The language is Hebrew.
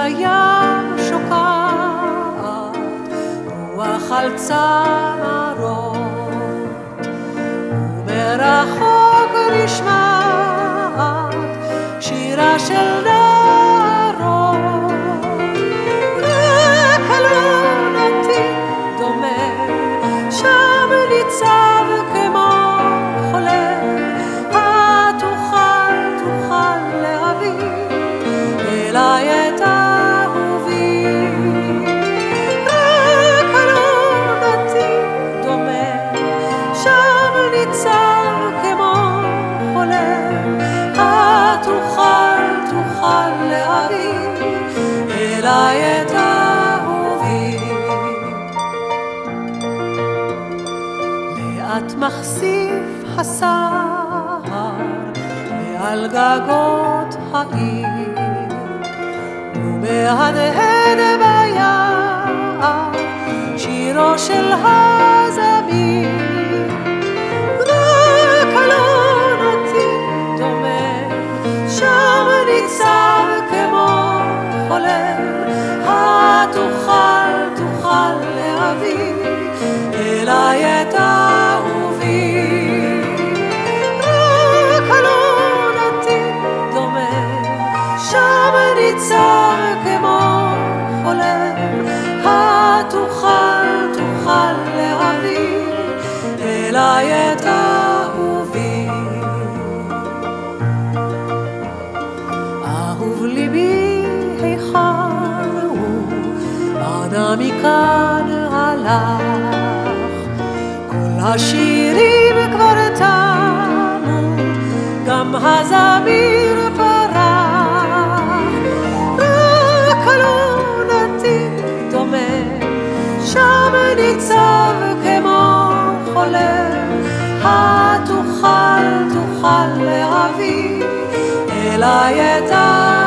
הים שוקעת, רוח על צמרות, ומרחוק נשמעת שירה של נערות. רק אלונתי דומם, שם ניצב כמו חולם, תוכל להביא אליי את אהובי. רק אלונתי דומם, שם ניצב כמו חולם, תוכל להביא אליי את אהובי. לאט מחשיף הסהר מעל גגות העיר, ומהדהד ביער שירו של הזמיר. רק אלונתי דומם, שם ניצב כמו חולם, תוכל להביא אליי את אהובי. רק אלונתי דומם, שם ניצב כמו חולם, תוכל להביא אליי את אהובי. אהוב ליבי היכן הוא, אנה מכאן הלך, כל השירים כבר תמו, גם הזמיר פרח. רק אלונתי דומם, שם ניצב כמו חולם, תוכל להביא אליי את